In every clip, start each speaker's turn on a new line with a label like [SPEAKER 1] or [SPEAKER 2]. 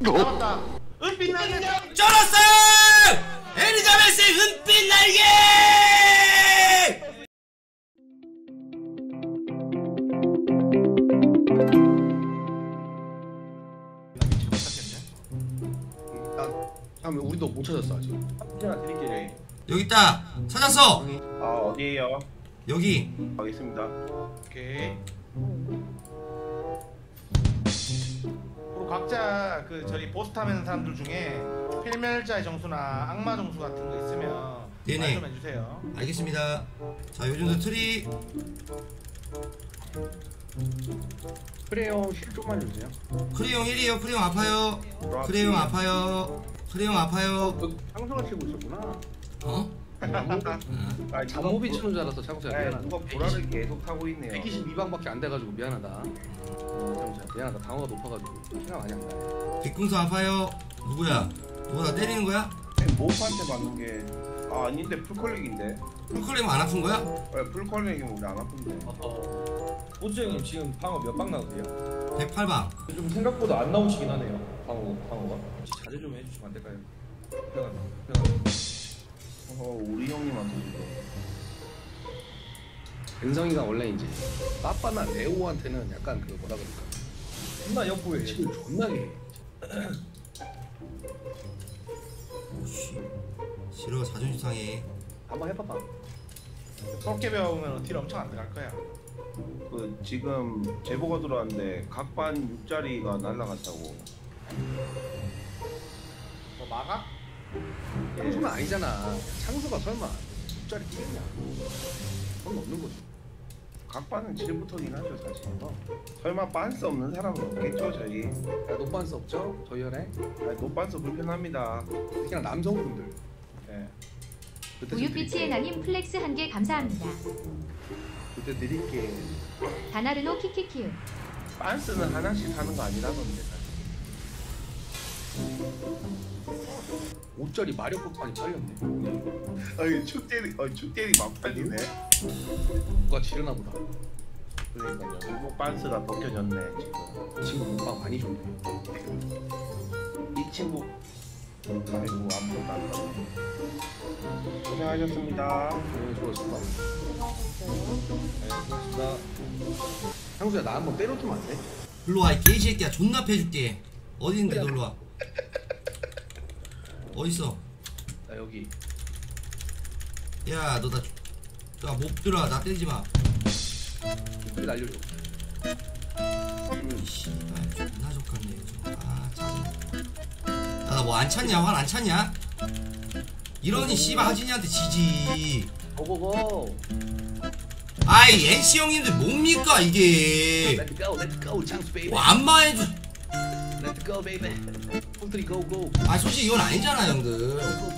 [SPEAKER 1] 잡았다. 은빛 날개.
[SPEAKER 2] 쩔었어요! 엘리자베스의 은빛 날개!
[SPEAKER 3] 우리도 못 찾았어 아직.
[SPEAKER 1] 하나 드릴게요.
[SPEAKER 2] 여기 있다. 찾았어.
[SPEAKER 1] 아 어디에요?
[SPEAKER 2] 여기.
[SPEAKER 1] 가겠습니다. 오케이. 그리고 각자 그 저희 보스 타면 사람들 중에 필멸자의 정수나 악마 정수 같은 거 있으면
[SPEAKER 2] 네네.
[SPEAKER 1] 말 좀 해주세요.
[SPEAKER 2] 알겠습니다. 자, 요즘도 트리.
[SPEAKER 3] 크레용 실 좀만 주세요.
[SPEAKER 2] 크레용 1이에요. 크레용 아파요. 크레용 아파요. 크레용 아파요.
[SPEAKER 3] 창수가 치고 있었구나.
[SPEAKER 2] 어?
[SPEAKER 3] 아, 잠모비 치는 줄 알았어. 창수야 미안하다.
[SPEAKER 1] 누가 보라를 계속 타고 있네요.
[SPEAKER 3] 122방밖에 안 돼가지고 미안하다. 창수야 미안하다. 방어가 높아가지고 피가 많이 안 나네.
[SPEAKER 2] 뒷궁수 아파요. 누구야? 누가 나 때리는 거야?
[SPEAKER 1] 모프한테 맞는 게 아닌데 풀컬렉인데.
[SPEAKER 2] 풀컬렉은 안 아픈 거야?
[SPEAKER 1] 풀컬렉이면 우리 안 아픈데.
[SPEAKER 4] 호주 형님 지금 방어 몇 방 나오세요?
[SPEAKER 2] 108방.
[SPEAKER 4] 좀 생각보다 안 나오시긴 하네요. 방어가. 혹시 자제 좀 해주시면 안 될까요?
[SPEAKER 1] 우리 형님한테 지금.
[SPEAKER 3] 은성이가 원래 이제 빠빠나 레오한테는 약간 그 뭐라 그럴까.
[SPEAKER 4] 존나 역부해.
[SPEAKER 3] 지금 존나게.
[SPEAKER 2] 오씨. 싫어. 자존심 상해.
[SPEAKER 3] 한번 해봐봐.
[SPEAKER 1] 그렇게 배우면 딜 엄청 안 들어갈 거야. 그 지금 제보가 들어왔는데 각반 6짜리가 날라갔다고. 뭐 막아?
[SPEAKER 3] 창수는 아니잖아. 창수가 설마 6짜리 뛰겠냐? 그건 없는 거지.
[SPEAKER 1] 각반은 7부터긴 하죠 사실. 설마 빤스 없는 사람은 없겠죠 저희.
[SPEAKER 3] 노반스 없죠? 저희 연애?
[SPEAKER 1] 노빤스 불편합니다.
[SPEAKER 3] 그냥 남성분들.
[SPEAKER 1] 네.
[SPEAKER 5] 우유빛의 나님 플렉스 1개 감사합니다.
[SPEAKER 3] 그때 드릴게.
[SPEAKER 5] 다나르노 키키키우.
[SPEAKER 1] 빤스는 하나씩 사는 거 아니라던데 사실.
[SPEAKER 3] 5짜리 마력폭탄이 팔렸네.
[SPEAKER 1] 아니 축제리 막 팔리네.
[SPEAKER 3] 누가 지르나 보다.
[SPEAKER 1] 그러니까요. 중국 빤스가 벗겨졌네 지금.
[SPEAKER 3] 지금 몸빵 많이 줬네.
[SPEAKER 1] 이 친구. 아이고 아무것도 안 봤네. 고생하셨습니다.
[SPEAKER 3] 수고하셨다.
[SPEAKER 4] 네, 고맙습니다.
[SPEAKER 3] 향수야 나 한번 빼놓으면 안 돼?
[SPEAKER 2] 일로와 이 개새끼야. 존나 패줄게. 어디 있는데 너 일로와. 어딨어?
[SPEAKER 3] 나 여기.
[SPEAKER 2] 야 너 나 못 들어. 나 때리지마.
[SPEAKER 3] 빨리 날려줘.
[SPEAKER 2] 씨발 존나 족같네 이거. 아 짜증나. 나 뭐 안 찼냐? 활 안 찼냐? 이러니 씨발 하진이한테 지지.
[SPEAKER 3] 고고고.
[SPEAKER 2] 아이 NC 형님들 뭡니까 이게.
[SPEAKER 3] Let's go, let's go, 창수 베이비.
[SPEAKER 2] 뭐 안마해줘.
[SPEAKER 3] Let's go, baby. 폴트리 go go.
[SPEAKER 2] 아 솔직히 이건 아니잖아 형들.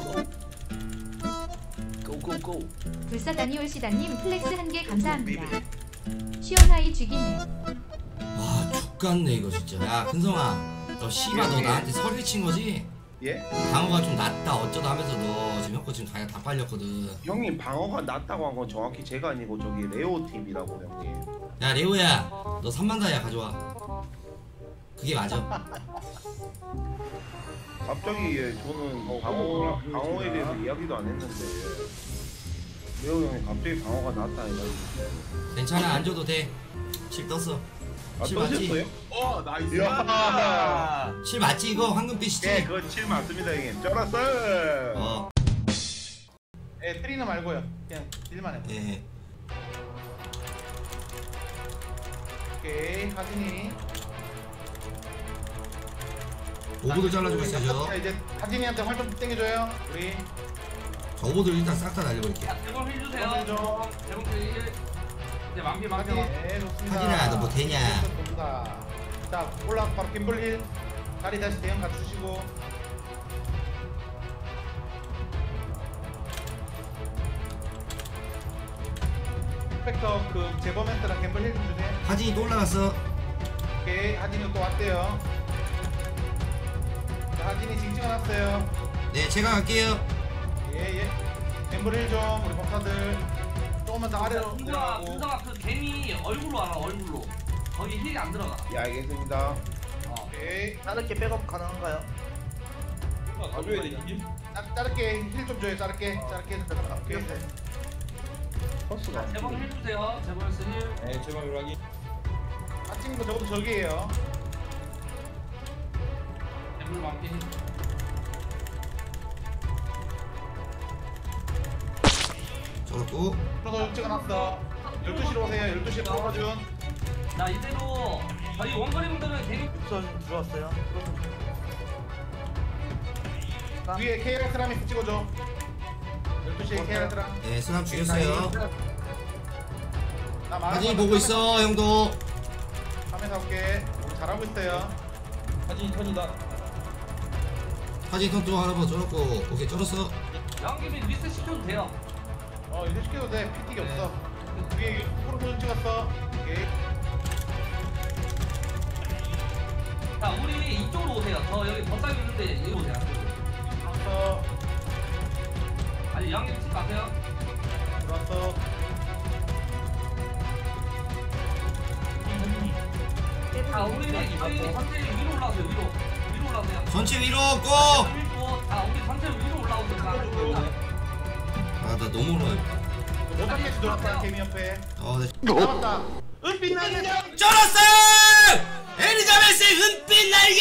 [SPEAKER 3] Go go go.
[SPEAKER 5] 불사다니 올시다님 플렉스 1개 감사합니다. 시원하이 죽이네.
[SPEAKER 2] 와 X같네 이거 진짜. 야 근성아 너 씨발 너 나한테 서류 친 거지?
[SPEAKER 1] 예?
[SPEAKER 2] 방어가 좀 낮다 어쩌다 하면서 너 지금 형거 지금 다 빨렸거든.
[SPEAKER 1] 형님 방어가 낮다고 한 건 정확히 제가 아니고 저기 레오 팀이라고 형님.
[SPEAKER 2] 야 레오야 너 3만 다이아 가져와. 그게 맞아.
[SPEAKER 1] 갑자기 저는 방어에 대해서 이야기도 안 했는데 레오 형이 갑자기 방어가 낮다 해가지고.
[SPEAKER 2] 괜찮아 안 줘도 돼. 실 떴어. 실 맞지?
[SPEAKER 1] 나이스.
[SPEAKER 2] 실 맞지 이거 황금빛이지?
[SPEAKER 1] 예, 그거 7 맞습니다 형님. 쩔었어.
[SPEAKER 2] 어.
[SPEAKER 1] 예, 트리는 말고요. 그냥 딜만 해.
[SPEAKER 2] 예.
[SPEAKER 1] 오케이, 하진이.
[SPEAKER 2] 오버도 잘라주고 있어요 저.
[SPEAKER 1] 자, 이제 하진이한테 활동 땡겨줘요. 우리.
[SPEAKER 2] 저 오버들 일단 싹 다 날려버릴게.
[SPEAKER 6] 대본 해주세요. 대본 일. 이제 만피.
[SPEAKER 1] 네, 좋습니다.
[SPEAKER 2] 하진아 너 뭐 되냐?
[SPEAKER 1] 자, 올라 바로 김블 힐. 다리 다시 대형 갖추시고. 스펙터 그 재범멘트랑 김블 힐 좀 주세요.
[SPEAKER 2] 하진이 또 올라갔어.
[SPEAKER 1] 오케이, 하진이 또 왔대요. 자, 하진이 지금 찍어놨어요.
[SPEAKER 2] 네 제가 갈게요.
[SPEAKER 1] 예. 엠블 힐 좀, 우리 법사들. 조금만 더 아래로 내려가고.
[SPEAKER 6] 문서가 그 개미 얼굴로 알아 얼굴로. 거기 힐이 안 들어가.
[SPEAKER 1] 예, 알겠습니다. 오케이.
[SPEAKER 7] 다르게 백업 가능한가요?
[SPEAKER 4] 더 줘야 되지.
[SPEAKER 1] 짧게 힐 좀 줘요. 짧게 오케이.
[SPEAKER 3] 버스가
[SPEAKER 6] 재봉 해주세요. 재봉스 힐.
[SPEAKER 4] 네, 제발 요락이.
[SPEAKER 1] 아 찍은 거 저것도 저기예요.
[SPEAKER 6] 재물 맞게 힐.
[SPEAKER 2] 저렇고
[SPEAKER 1] 프로도 찍어놨어. 12시로 오세요. 12시에 프로준.
[SPEAKER 6] 자 이대로 저희 원거리 분들은 대기
[SPEAKER 7] 육선 들어왔어요.
[SPEAKER 1] 위에 KR 트라미스 찍어줘. 12시에 KR 트람.
[SPEAKER 2] 네 수남 죽였어요.
[SPEAKER 1] 나
[SPEAKER 2] 사진 보고 있어 형도.
[SPEAKER 1] 카메라 올게. 잘하고 있어요.
[SPEAKER 4] 사진 턴이다.
[SPEAKER 2] 사진 턴또 하나 봐 쩔었고. 오케이 쩔었어.
[SPEAKER 6] 양귀비 리셋 시켜도 돼요.
[SPEAKER 1] 이제 시켜도 돼. PT가 없어. 위에 프로준 찍었어. 오케이.
[SPEAKER 6] 자 우리 이쪽으로 오세요. 저 여기 덧살 있는데 이리로 오세요.
[SPEAKER 1] 들어왔어.
[SPEAKER 6] 아니 양귀비 치지 마세요.
[SPEAKER 1] 들어왔어.
[SPEAKER 6] 자 우리 전체 위로 올라오세요. 위로 올라오세요.
[SPEAKER 2] 전체 위로 고.
[SPEAKER 6] 자 우리 전체 위로 올라오세요.
[SPEAKER 2] 아 나 너무 올라.
[SPEAKER 1] 모닥개치 들어왔다. 개미 옆에.
[SPEAKER 2] 네.
[SPEAKER 1] 잡았다. 은빛 날개.
[SPEAKER 2] 쩔었어요! 에리자베스의 은빛 날개!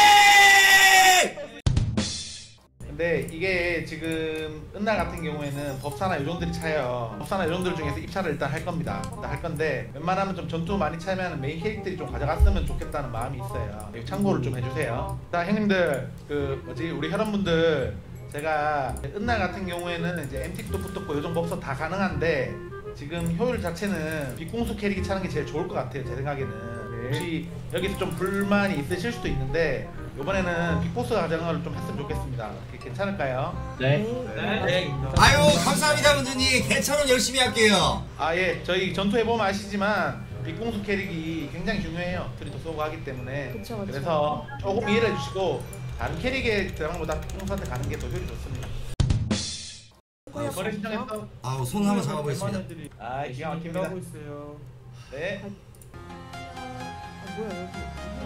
[SPEAKER 1] 근데 이게 지금 은날 같은 경우에는 법사나 요정들이 차요. 법사나 요정들 중에서 입찰을 일단 할 겁니다. 일단 할 건데 웬만하면 좀 전투 많이 차면 메인 캐릭터들이 좀 가져갔으면 좋겠다는 마음이 있어요. 참고를 좀 해주세요. 자 형님들 우리 혈원분들 제가 은날 같은 경우에는 이제 MT도 붙었고 요정 법사 다 가능한데 지금 효율 자체는 빅공수 캐릭이 차는 게 제일 좋을 것 같아요. 제 생각에는. 혹시 여기서 좀 불만이 있으실 수도 있는데 이번에는 빅보스 가정을 좀 했으면 좋겠습니다. 어떻게 괜찮을까요?
[SPEAKER 6] 네.
[SPEAKER 2] 아유 감사합니다 문두님. 괜찮은 열심히 할게요.
[SPEAKER 1] 예. 저희 전투해보면 아시지만 빅공수 캐릭이 굉장히 중요해요. 트리도 쏘고 하기 때문에.
[SPEAKER 8] 그쵸.
[SPEAKER 1] 그래서 조금 이해를 해주시고 다른 캐릭에 들어간 것보다 빅공수한테 가는 게 더 효율이 좋습니다. 거래 신청했어?
[SPEAKER 2] 아우 손 한번 잡아보겠습니다.
[SPEAKER 1] 기가 막힙니다.
[SPEAKER 4] 있어요.
[SPEAKER 1] 네.
[SPEAKER 8] 뭐야 여기.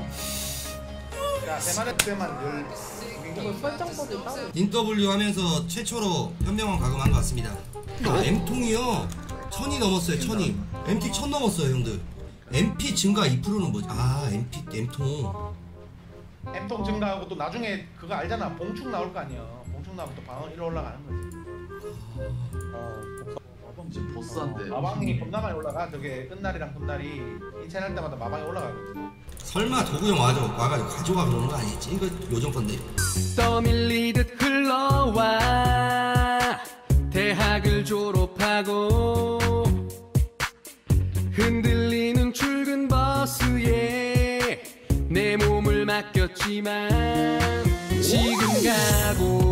[SPEAKER 1] 자, 대만의 때만
[SPEAKER 8] 이거 설정법이 따로.
[SPEAKER 2] 인W 하면서 최초로 현명한 가금한 것 같습니다. M통이요 1000이 넘었어요. 1000이. MT 1000 넘었어요 형들. MP 증가 2%는 뭐지? M통.
[SPEAKER 1] M통 증가하고 또 나중에 그거 알잖아. 봉축 나올 거 아니야. 봉축 나오면 또 방어 1로 올라가는 거지.
[SPEAKER 9] 지금 보스한테
[SPEAKER 1] 마방이 겁나 많이 올라가. 저게 끝날이랑 끝날이 이 채널 때마다 마방이 올라가거든.
[SPEAKER 2] 설마 도구형 와가지고 가져가 그러는 거 아니겠지? 이거 요정 건데.
[SPEAKER 10] 떠밀리듯 흘러와 대학을 졸업하고 흔들리는 출근 버스에 내 몸을 맡겼지만 지금 가고